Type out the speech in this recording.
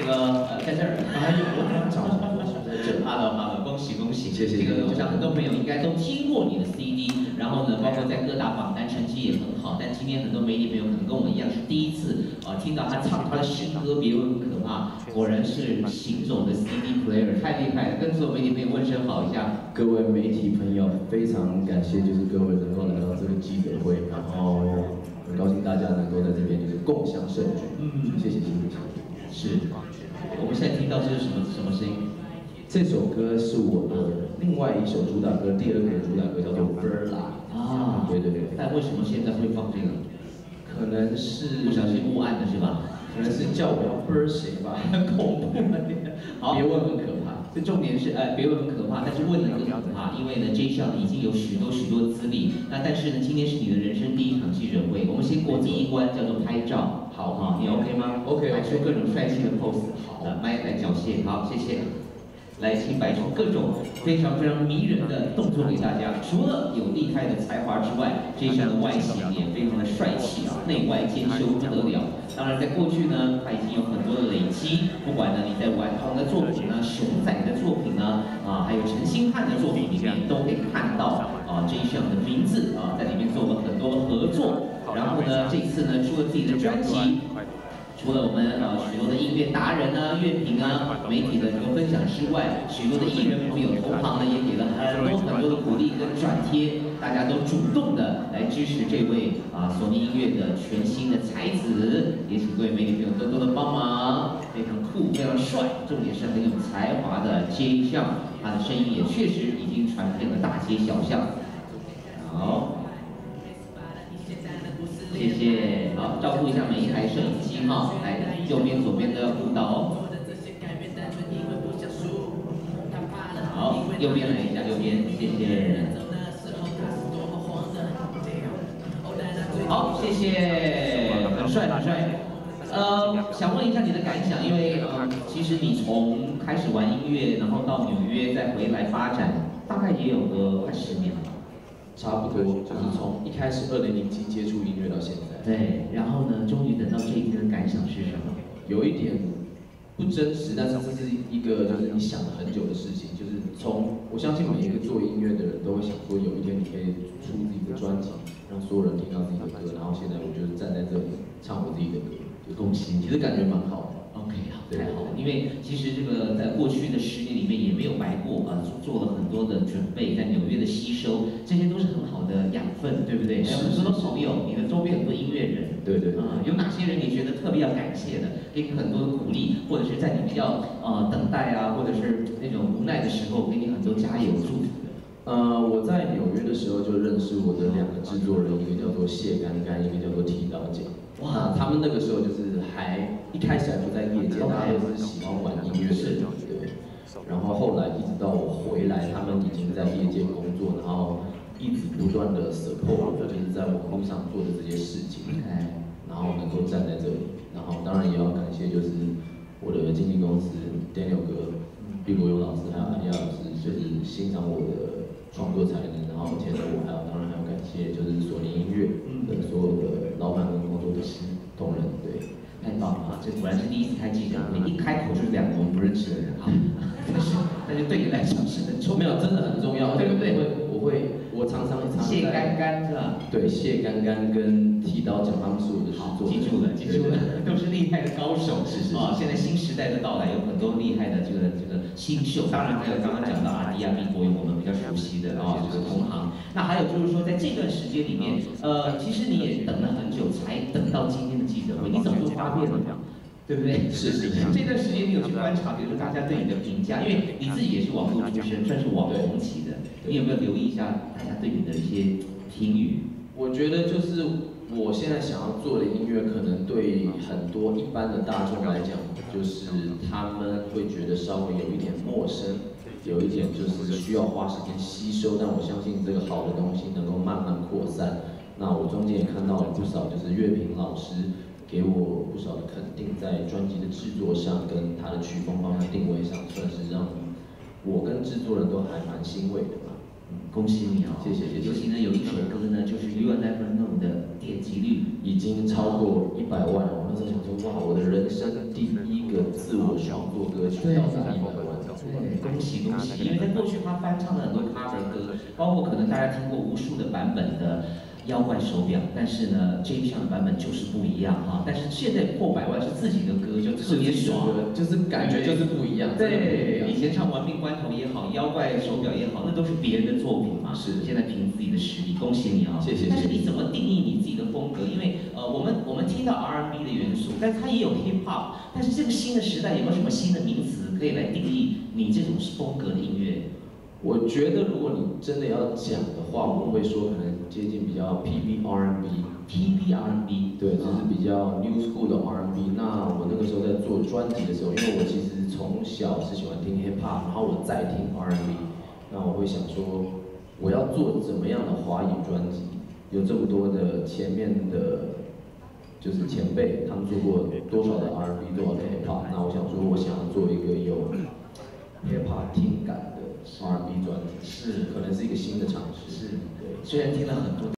在这儿， 哎呀，我刚找在这。 好了，恭喜恭喜！ 谢谢。 这个我想很多朋友应该都听过你的 CD， 然后呢，包括在各大榜单成绩也很好。但今天很多媒体朋友可能跟我一样是第一次听到他唱他的新歌，别问很可怕，果然是行走的 CD player， 太厉害了！跟所有媒体朋友问声好一下。 各位媒体朋友，非常感谢就是各位能够来到这个记者会，然后很高兴大家能够在这边就是共襄盛举。谢谢。 是，我们现在听到这是什么声音？ 这首歌是我的另外一首主打歌，第二个主打歌叫做《Verla》啊。对。 但为什么现在会放这个？ 可能是不小心误按的是吧？ 可能是叫我要 burn 谁吧， 很恐怖。好， 别问很可怕。 这重点是别问很可怕，但是问了更可怕，因为呢 J 项已经有许多资历。那但是呢，今天是你的人生第一场记者会，我们先过第一关，叫做拍照。好，你 OK 吗 ？OK。 摆出各种帅气的 pose。好，麦来缴械。好，谢谢。来，请摆出各种非常迷人的动作给大家。除了有厉害的才华之外，这一项的外形也非常的帅气啊，内外兼修不得了。当然，在过去呢，他已经有很多的累积。不管呢你在顽童的作品呢、熊仔的作品呢，还有陈星汉的作品里面，都可以看到这一项的名字在里面做了很多的合作。然后呢，这次呢出了自己的专辑。除了我们许多的音乐达人啊、乐评啊、媒体的这个分享之外，许多的艺人朋友同行呢也给了很多的鼓励跟转贴，大家都主动的来支持这位索尼音乐的全新的才子，也请各位媒体朋友多多的帮忙，非常酷、非常帅，重点是很有才华的J项，他的声音也确实已经传遍了大街小巷。好。谢谢，好，照顾一下每一台摄影机哈，来右边、左边的舞蹈。好，右边来一下，右边，谢谢。好，谢谢，很帅。想问一下你的感想，因为其实你从开始玩音乐，然后到纽约再回来发展，大概也有个快10年了。 差不多，就是从一开始2007接触音乐到现在。 对，然后呢，终于等到这一天的感想是什么？ 有一点不真实，但是这是一个就是你想了很久的事情。就是我相信每一个做音乐的人都会想说，有一天你可以出自己的专辑，让所有人听到自己的歌。然后现在我就是站在这里唱我自己的歌，就恭喜你，其实感觉蛮好的。 OK， 太好了，因为其实这个在过去的10年里面也没有白过做了很多的准备，在纽约的吸收，这些都是很好的养分，对不对？还有很多的朋友，你的周边很多音乐人， 对。 有哪些人你觉得特别要感谢的，给你很多的鼓励，或者是在你比较等待或者是那种无奈的时候，给你很多加油祝福的？ 我在纽约的时候就认识我的2个制作人，一个叫做谢干干，一个叫做剃刀奖。哇，他们那个时候就是一开始还不在业界，大家都是喜欢玩音乐的人，对。然后后来一直到我回来，他们已经在业界工作，然后一直不断的 support 我，就是在网络上做的这些事情，然后能够站在这里，然后当然也要感谢就是我的经纪公司 Daniel 哥、毕国勇老师还有安亚老师，就是欣赏我的创作才能，然后签了我，当然还要感谢就是索尼音乐的所有的老板跟工作的同仁，对。 太棒了，这果然是第一次开记者会，一开口就是2个我们不认识的人啊，但是对你来讲是很重要， 真的很重要，对不对？我常常谢干干是吧？ 对，谢干干跟剃刀奖他们是我的制作人， 记住了，都是厉害的高手。 是现在新时代的到来，有很多厉害的这个新秀，当然还有刚刚讲到阿迪亚、毕国勇，我们比较熟悉的这个同行。那还有就是说，在这段时间里面，其实你也等了很久，才等到今天的记者会，你早就发变了。对不对？ 是。 这段时间你有去观察，比如说大家对你的评价，因为你自己也是网络出身，算是网红级的，你有没有留意一下大家对你的一些评语？ 我觉得就是我现在想要做的音乐，可能对很多一般的大众来讲，就是他们会觉得稍微有一点陌生，有一点就是需要花时间吸收。但我相信这个好的东西能够慢慢扩散。那我中间也看到了不少就是乐评老师给我不少的肯定，在专辑的制作上跟他的曲风方面定位上，算是让我跟制作人都还蛮欣慰的吧。 恭喜你谢谢。 尤其呢有一首歌呢，就是 You Never Know 的点击率已经超过100万了。我那时候想说，哇，我的人生第一个自我作歌曲到达100万。 对，恭喜恭喜！因为在过去他翻唱了很多 cover 歌，包括可能大家听过无数的版本的妖怪手表，但是呢，James Young 的版本就是不一样哈。但是现在破100万是自己的歌，就特别爽， 就是感觉就是不一样。 对，以前唱《玩命关头》也好，妖怪手表也好，那都是别人的作品嘛。 是， 现在凭自己的实力，恭喜你啊！ 谢谢。 但是你怎么定义你自己的风格？因为我们听到 R&B 的元素，但它也有 Hip Hop， 但是这个新的时代有没有什么新的名词可以来定义你这种风格的音乐？ 我觉得如果你真的要讲的话，我会说可能接近比较 PB R&B。PB R&B， 对，就是比较 New School 的 R&B。那我那个时候在做专辑的时候，因为我其实从小是喜欢听 Hip Hop， 然后我再听 R&B， 那我会想说，我要做怎么样的华语专辑？有这么多的前面的，就是前辈，他们做过多少的 R&B， 多少的 Hip Hop， 那我想说，我想要做一个有 Hip Hop 听感的 R&B 专辑，可能是一个新的尝试。 是，对，虽然听了很多。